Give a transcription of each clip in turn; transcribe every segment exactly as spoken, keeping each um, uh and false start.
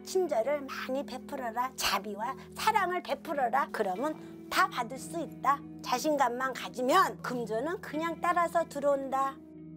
친절을 많이 베풀어라. 자비와 사랑을 베풀어라. 그러면 다 받을 수 있다. 자신감만 가지면 금전은 그냥 따라서 들어온다.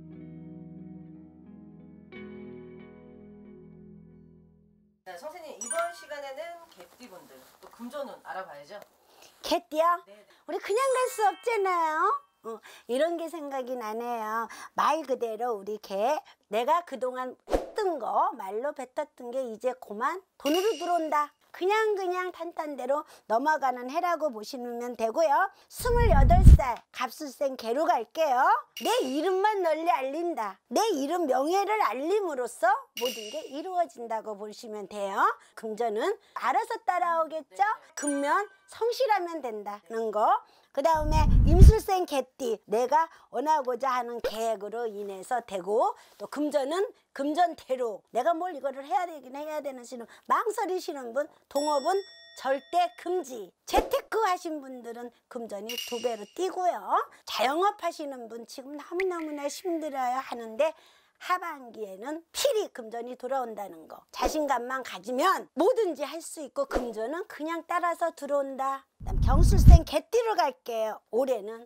네, 선생님 이번 시간에는 개띠분들 또 금전운 알아봐야죠. 개띠요? 네. 우리 그냥 갈 수 없잖아요. 어, 이런 게 생각이 나네요. 말 그대로 우리 개, 내가 그동안 했던 거, 말로 뱉었던 게 이제 그만 돈으로 들어온다. 그냥 그냥 탄탄대로 넘어가는 해라고 보시면 되고요. 스물여덟 살 갑술생 개로 갈게요. 내 이름만 널리 알린다. 내 이름 명예를 알림으로써 모든 게 이루어진다고 보시면 돼요. 금전은 알아서 따라오겠죠? 금면 성실하면 된다는 거. 그 다음에 임술생 개띠, 내가 원하고자 하는 계획으로 인해서 되고, 또 금전은 금전대로 내가 뭘 이거를 해야 되긴 해야 되는 시는 망설이시는 분, 동업은 절대 금지. 재테크 하신 분들은 금전이 두 배로 뛰고요. 자영업 하시는 분 지금 너무너무나 힘들어요 하는데 하반기에는 필히 금전이 돌아온다는 거. 자신감만 가지면 뭐든지 할 수 있고 금전은 그냥 따라서 들어온다. 그다음 경술생 개띠로 갈게요. 올해는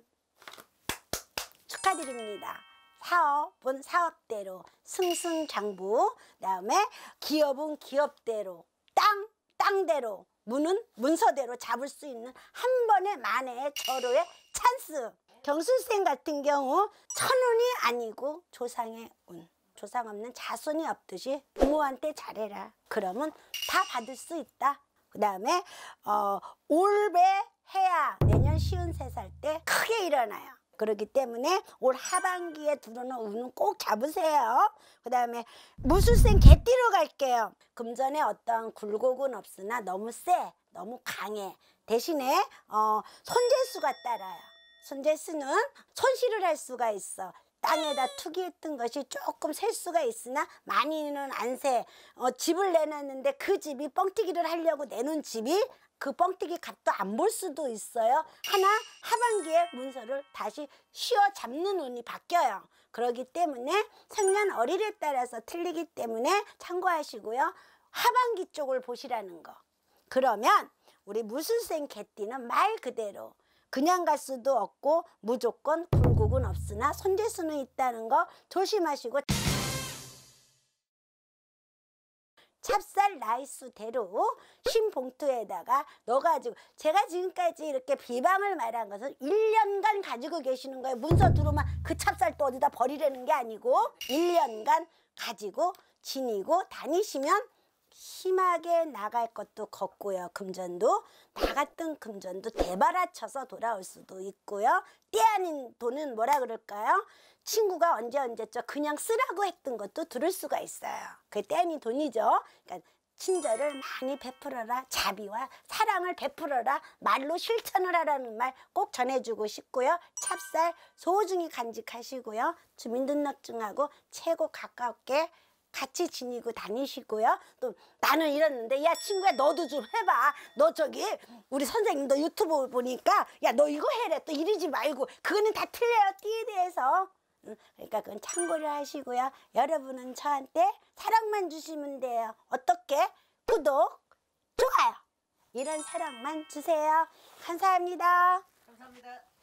축하드립니다. 사업은 사업대로 승승장구. 그다음에 기업은 기업대로, 땅 땅대로, 문은 문서대로 잡을 수 있는 한 번의 만회의 절호의 찬스. 경술생 같은 경우 천운이 아니고 조상의 운. 조상 없는 자손이 없듯이 부모한테 잘해라. 그러면 다 받을 수 있다. 그 다음에 어, 올배 해야 내년 쉰세 살 때 크게 일어나요. 그렇기 때문에 올 하반기에 들어오는 운은 꼭 잡으세요. 그 다음에 무술생 개띠로 갈게요. 금전에 어떤 굴곡은 없으나 너무 세, 너무 강해. 대신에 어, 손재수가 따라요. 손재수는 손실을 할 수가 있어. 땅에다 투기했던 것이 조금 셀 수가 있으나 많이는 안 세. 어, 집을 내놨는데 그 집이 뻥튀기를 하려고 내놓은 집이 그 뻥튀기 값도 안 볼 수도 있어요. 하나 하반기에 문서를 다시 쉬어 잡는 운이 바뀌어요. 그렇기 때문에 생년월일에 따라서 틀리기 때문에 참고하시고요. 하반기 쪽을 보시라는 거. 그러면 우리 무술생 개띠는 말 그대로 그냥 갈 수도 없고 무조건 굴곡은 없으나 손재수는 있다는 거 조심하시고, 찹쌀 라이스대로 흰 봉투에다가 넣어가지고, 제가 지금까지 이렇게 비방을 말한 것은 일 년간 가지고 계시는 거예요. 문서 들어오면 그 찹쌀 또 어디다 버리려는 게 아니고 일 년간 가지고 지니고 다니시면 심하게 나갈 것도 걷고요. 금전도 나갔던 금전도 대바라쳐서 돌아올 수도 있고요. 때 아닌 돈은 뭐라 그럴까요? 친구가 언제 언제죠 그냥 쓰라고 했던 것도 들을 수가 있어요. 그게 때 아닌 돈이죠. 그러니까 친절을 많이 베풀어라. 자비와 사랑을 베풀어라. 말로 실천을 하라는 말 꼭 전해주고 싶고요. 찹쌀 소중히 간직하시고요. 주민등록증하고 최고 가깝게 같이 지니고 다니시고요. 또 나는 이랬는데 야 친구야 너도 좀 해봐. 너 저기 우리 선생님 너 유튜브 보니까 야 너 이거 해래. 또 이러지 말고 그거는 다 틀려요. 띠에 대해서. 그러니까 그건 참고를 하시고요. 여러분은 저한테 사랑만 주시면 돼요. 어떻게? 구독, 좋아요. 이런 사랑만 주세요. 감사합니다. 감사합니다.